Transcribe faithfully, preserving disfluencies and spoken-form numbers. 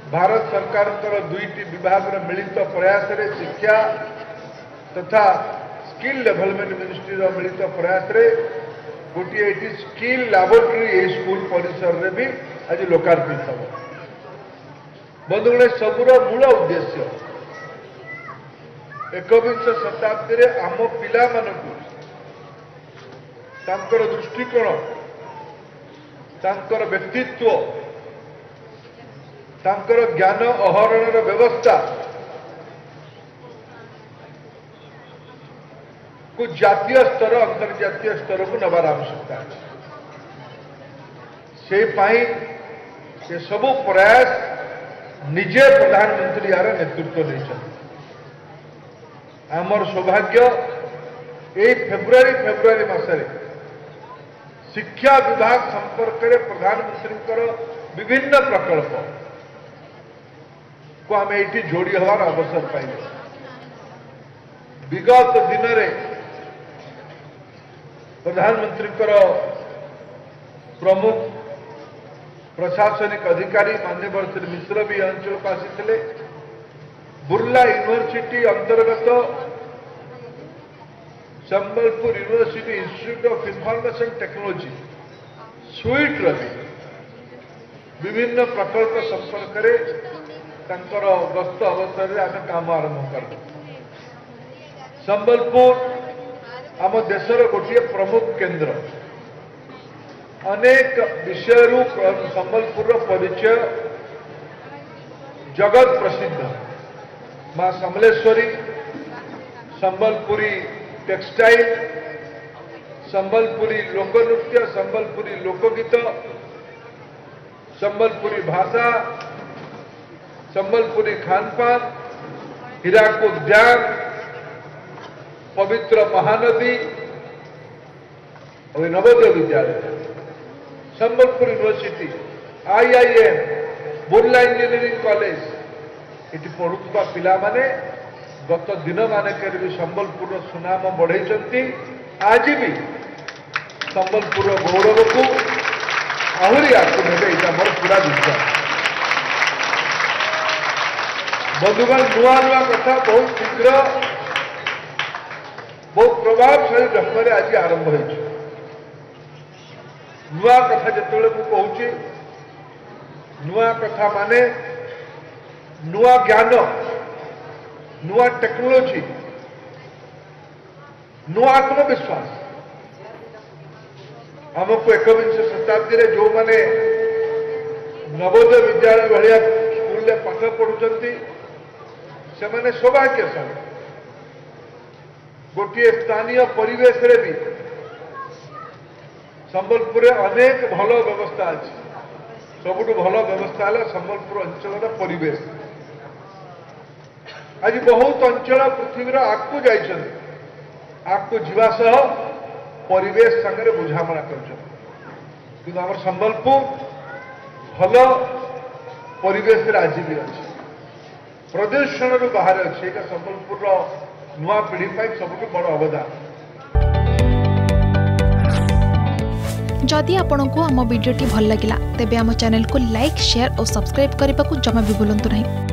भारत सरकार दुईटी विभाग मिलित प्रयास रे शिक्षा तथा स्किल डेवलपमेंट मिनिस्ट्री मिलित प्रयास रे गोटे ये स्किल लैबोरेटरी स्कूल परिसर रे भी आज लोकार्पित हम। बंधुगण सबुर मूल उद्देश्य एकविंश शताब्दी रे आम पिला मानकु तांकर दृष्टिकोण तांकर व्यक्तित्व तांकर ज्ञान अहरण व्यवस्था को जातीय स्तर अंतर्जातीय स्तर को नबार आवश्यकता है। से पाई ये सब प्रयास निजे प्रधानमंत्री यार नेतृत्व नहीं। आमर सौभाग्य ये फेब्रुआरी फेब्रुआरी मासरे शिक्षा विभाग संपर्क में प्रधानमंत्री विभिन्न प्रकल्प को आम ये जोड़ी हवार अवसर पाइल। विगत दिन में प्रधानमंत्री प्रमुख प्रशासनिक अधिकारी माननीय श्री मिश्र भी अंचल को आसी बुर्ला यूनिवर्सिटी अंतर्गत Sambalpur university institute of information technology SUIIT Ravi विभिन्न प्रकल्प संपर्क में गस्त अवसर में आम काम आरंभ कर। संबलपुर आम देशर गोटे प्रमुख केंद्र अनेक विषय संबलपुर परिचय जगत प्रसिद्ध मां समलेश्वरी संबलपुरी टेक्सटाइल संबलपुरी लोकनृत्य संबलपुरी लोकगीत संबलपुरी भाषा संबलपुरी खानपान हीराकुद डैम पवित्र महानदी और Navodaya Vidyalaya Sambalpur university IIM Burla engineering college ये पढ़ुवा पिला माने गत दिन मानक भी संबलपुर सुनाम बढ़ाई आज भी संबलपुर गौरव को आहरी आगू ने मोर पूरा विश्वास। बंधुगण नुआ नुआ कथा बहुत शीघ्र बहुत प्रभावशाली ढंग से आज आरंभ हो नुआ कथा जिते कहूँ नुआ कथा माने नुआ ज्ञान नुआ टेक्नोलॉजी नुआ आत्मविश्वास आमको एकविंश शताब्दी रे जो माने नवोदय विद्यालय भाया स्कूल पाठ पढ़ुंट से माने सौभाग्यशाली गोटे स्थानीय परिवेश रे भी संबलपुर अनेक भल व्यवस्था अच्छी सबुठ भल व्यवस्था है संबलपुर अंचल परिवेश। आज बहुत अंचल पृथ्वीर आगू जा आगू जीवा सह परिवेश संगे बुझामणा कर आम संबलपुर भल परिवेश आज भी अच्छी प्रदूषण रू बाहर अच्छी संबलपुर नुआ पीढ़ी सबुठ बड़ अवदान। जदि आपंक आम भिडी भल लगा तेब आम चैनल को लाइक शेयर और सब्सक्राइब करने को जमा भी भूलु नहीं।